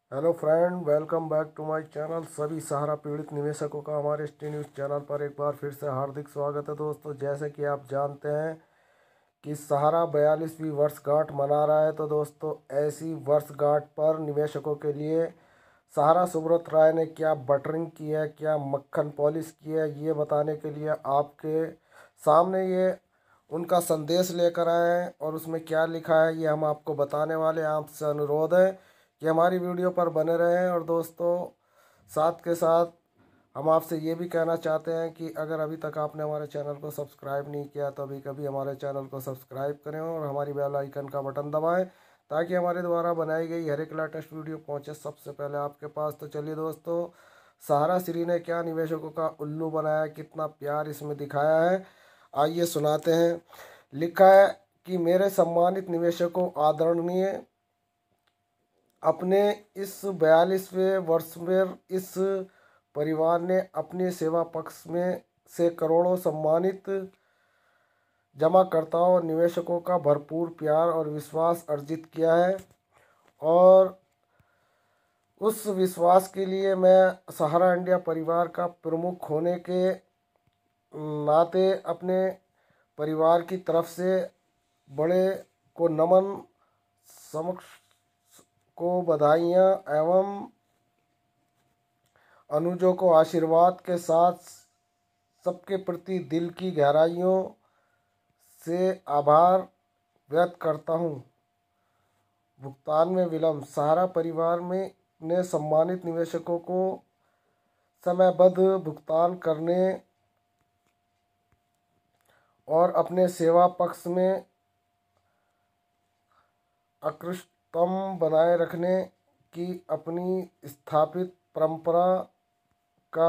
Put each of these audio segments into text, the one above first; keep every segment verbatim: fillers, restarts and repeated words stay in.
Hello friend, welcome back to my channel. सभी सहारा पीड़ित निवेशकों का हमारे टी न्यूज़ चैनल पर एक बार फिर से हार्दिक स्वागत है। दोस्तों, जैसे कि आप जानते हैं कि सहारा बयालीसवीं वर्षगांठ मना रहा है, तो दोस्तों ऐसी वर्षगांठ पर निवेशकों के लिए सहारा सुब्रत राय ने क्या बटरिंग की है, क्या मक्खन पॉलिश की है, ये बताने के लिए आपके सामने ये उनका संदेश लेकर आए हैं। और उसमें क्या लिखा है ये हम आपको बताने वाले हैं। आपसे अनुरोध है कि हमारी वीडियो पर बने रहें। और दोस्तों, साथ के साथ हम आपसे ये भी कहना चाहते हैं कि अगर अभी तक आपने हमारे चैनल को सब्सक्राइब नहीं किया तो अभी कभी हमारे चैनल को सब्सक्राइब करें और हमारी बेल आइकन का बटन दबाएं, ताकि हमारे द्वारा बनाई गई हर एक लेटेस्ट वीडियो पहुंचे सबसे पहले आपके पास। तो चलिए दोस्तों, सहारा श्री ने क्या निवेशकों का उल्लू बनाया, कितना प्यार इसमें दिखाया है, आइए सुनाते हैं। लिखा है कि मेरे सम्मानित निवेशकों, आदरणीय, अपने इस बयालीसवें वर्ष में इस परिवार ने अपने सेवा पक्ष में से करोड़ों सम्मानित जमाकर्ताओं और निवेशकों का भरपूर प्यार और विश्वास अर्जित किया है। और उस विश्वास के लिए मैं सहारा इंडिया परिवार का प्रमुख होने के नाते अपने परिवार की तरफ से बड़े को नमन, समक्ष को बधाइयाँ एवं अनुजों को आशीर्वाद के साथ सबके प्रति दिल की गहराइयों से आभार व्यक्त करता हूँ। भुगतान में विलम्ब। सहारा परिवार में ने सम्मानित निवेशकों को समयबद्ध भुगतान करने और अपने सेवा पक्ष में अकृष्टतम बनाए रखने की अपनी स्थापित परंपरा का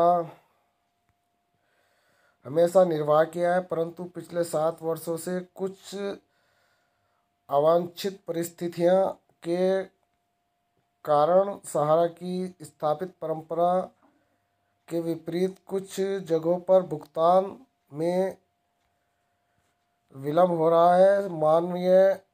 हमेशा निर्वाह किया है। परंतु पिछले सात वर्षों से कुछ अवांछित परिस्थितियां के कारण सहारा की स्थापित परंपरा के विपरीत कुछ जगहों पर भुगतान में विलम्ब हो रहा है। माननीय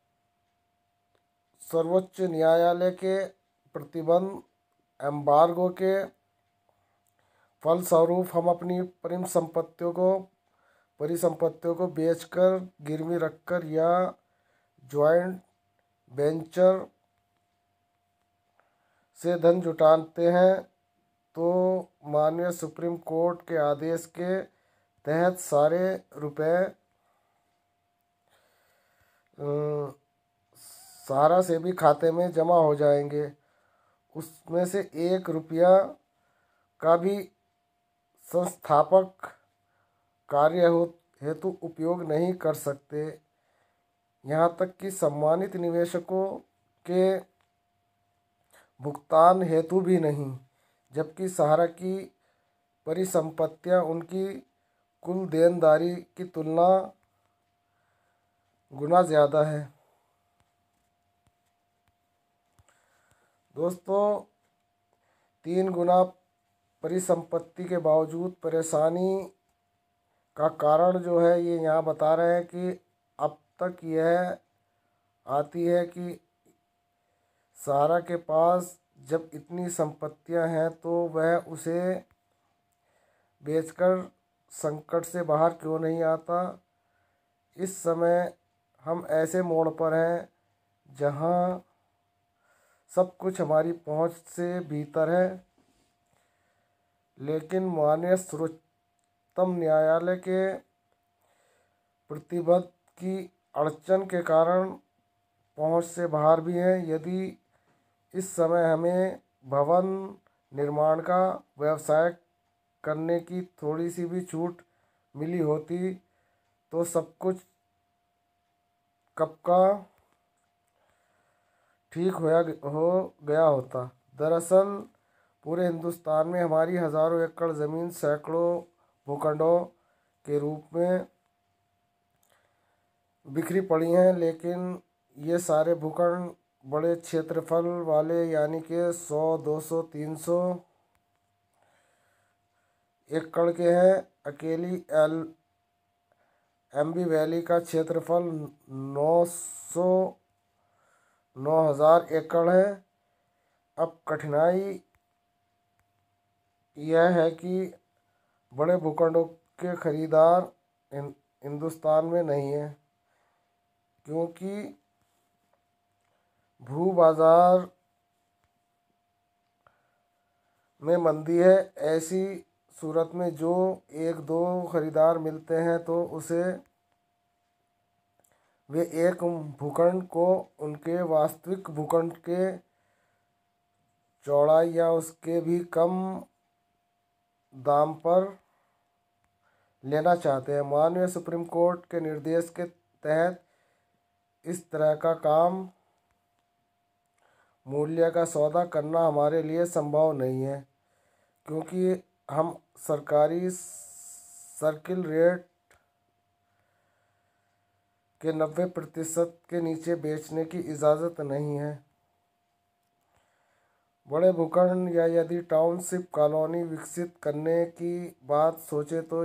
सर्वोच्च न्यायालय के प्रतिबंध एम्बार्गो के फलस्वरूप हम अपनी परिसंपत्तियों को परिसंपत्तियों को बेचकर, गिरवी रखकर या जॉइंट वेंचर से धन जुटाते हैं। तो माननीय सुप्रीम कोर्ट के आदेश के तहत सारे रुपए सहारा से भी खाते में जमा हो जाएंगे। उसमें से एक रुपया का भी संस्थापक कार्य हेतु उपयोग नहीं कर सकते, यहाँ तक कि सम्मानित निवेशकों के भुगतान हेतु भी नहीं, जबकि सहारा की परिसंपत्तियां उनकी कुल देनदारी की तुलना गुना ज़्यादा है। दोस्तों, तीन गुना परिसंपत्ति के बावजूद परेशानी का कारण जो है ये यहाँ बता रहे हैं कि अब तक यह आती है कि सहारा के पास जब इतनी संपत्तियां हैं तो वह उसे बेचकर संकट से बाहर क्यों नहीं आता। इस समय हम ऐसे मोड़ पर हैं जहां सब कुछ हमारी पहुंच से भीतर है, लेकिन माननीय सर्वोच्चतम न्यायालय के प्रतिबंध की अड़चन के कारण पहुंच से बाहर भी हैं। यदि इस समय हमें भवन निर्माण का व्यवसाय करने की थोड़ी सी भी छूट मिली होती तो सब कुछ कब का ठीक होया हो गया होता। दरअसल पूरे हिंदुस्तान में हमारी हज़ारों एकड़ ज़मीन सैकड़ों भूखंडों के रूप में बिखरी पड़ी हैं, लेकिन ये सारे भूखंड बड़े क्षेत्रफल वाले, यानी कि सौ, दो सौ, तीन सौ एकड़ के हैं। अकेली एल एम्बी वैली का क्षेत्रफल नौ सौ नौ हज़ार एकड़ है। अब कठिनाई यह है कि बड़े भूखंडों के खरीदार हिं- हिंदुस्तान में नहीं है, क्योंकि भू बाजार में मंदी है। ऐसी सूरत में जो एक दो खरीदार मिलते हैं तो उसे वे एक भूखंड को उनके वास्तविक भूखंड के चौड़ाई या उसके भी कम दाम पर लेना चाहते हैं। माननीय सुप्रीम कोर्ट के निर्देश के तहत इस तरह का काम मूल्य का सौदा करना हमारे लिए संभव नहीं है, क्योंकि हम सरकारी सर्किल रेट के नब्बे प्रतिशत के नीचे बेचने की इजाज़त नहीं है। बड़े भूखंड या यदि टाउनशिप कॉलोनी विकसित करने की बात सोचे तो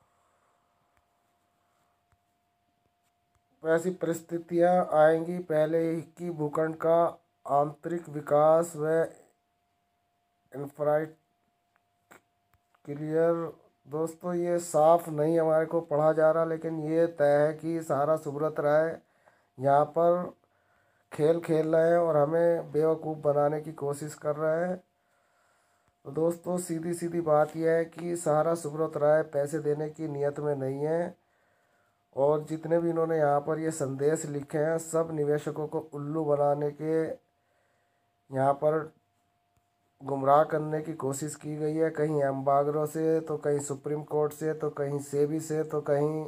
ऐसी परिस्थितियां आएंगी। पहले ही भूखंड का आंतरिक विकास व इंफ्रास्ट्रक्चर, दोस्तों ये साफ नहीं हमारे को पढ़ा जा रहा, लेकिन ये तय है कि सहारा सुब्रत राय यहाँ पर खेल खेल रहे हैं और हमें बेवकूफ़ बनाने की कोशिश कर रहे हैं। तो दोस्तों सीधी सीधी बात यह है कि सहारा सुब्रत राय पैसे देने की नीयत में नहीं है, और जितने भी इन्होंने यहाँ पर ये संदेश लिखे हैं सब निवेशकों को उल्लू बनाने के, यहाँ पर गुमराह करने की कोशिश की गई है। कहीं एम्बागरो से, तो कहीं सुप्रीम कोर्ट से, तो कहीं सेबी से, तो कहीं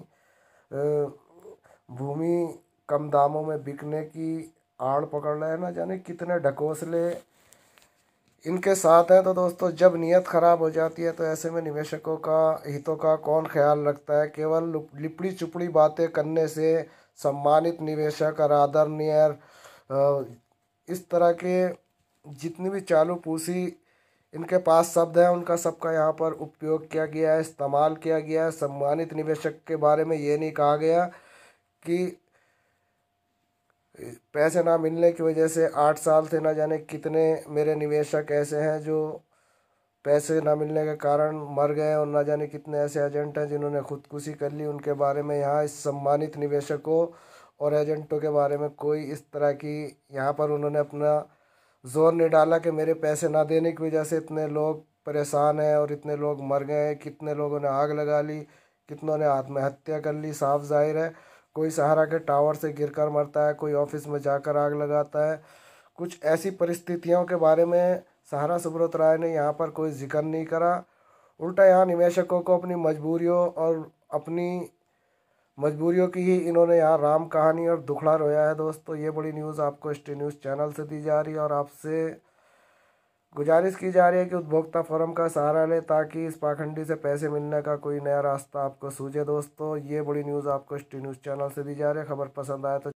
भूमि कम दामों में बिकने की आड़ पकड़ रहे हैं। ना जाने कितने ढकोसले इनके साथ हैं। तो दोस्तों जब नीयत खराब हो जाती है तो ऐसे में निवेशकों का हितों का कौन ख्याल रखता है। केवल लिपड़ी चुपड़ी बातें करने से सम्मानित निवेशक और आदरणीय इस तरह के जितनी भी चालू पूंजी इनके पास शब्द हैं उनका सबका यहाँ पर उपयोग किया गया है, इस्तेमाल किया गया है। सम्मानित निवेशक के बारे में ये नहीं कहा गया कि पैसे ना मिलने की वजह से आठ साल से ना जाने कितने मेरे निवेशक ऐसे हैं जो पैसे ना मिलने के कारण मर गए, और ना जाने कितने ऐसे एजेंट हैं जिन्होंने खुदकुशी कर ली। उनके बारे में यहाँ इस सम्मानित निवेशकों और एजेंटों के बारे में कोई इस तरह की यहाँ पर उन्होंने अपना जोर नहीं डाला कि मेरे पैसे ना देने की वजह से इतने लोग परेशान हैं और इतने लोग मर गए हैं, कितने लोगों ने आग लगा ली, कितनों ने आत्महत्या कर ली। साफ जाहिर है कोई सहारा के टावर से गिरकर मरता है, कोई ऑफिस में जाकर आग लगाता है। कुछ ऐसी परिस्थितियों के बारे में सहारा सुब्रत राय ने यहाँ पर कोई जिक्र नहीं करा। उल्टा यहाँ निवेशकों को अपनी मजबूरियों और अपनी मजबूरियों की ही इन्होंने यहाँ राम कहानी और दुखड़ा रोया है। दोस्तों ये बड़ी न्यूज़ आपको एस टी न्यूज़ चैनल से दी जा रही है, और आपसे गुजारिश की जा रही है कि उपभोक्ता फोरम का सहारा लें ताकि इस पाखंडी से पैसे मिलने का कोई नया रास्ता आपको सूझे। दोस्तों ये बड़ी न्यूज़ आपको एस टी न्यूज़ चैनल से दी जा रही है। खबर पसंद आए तो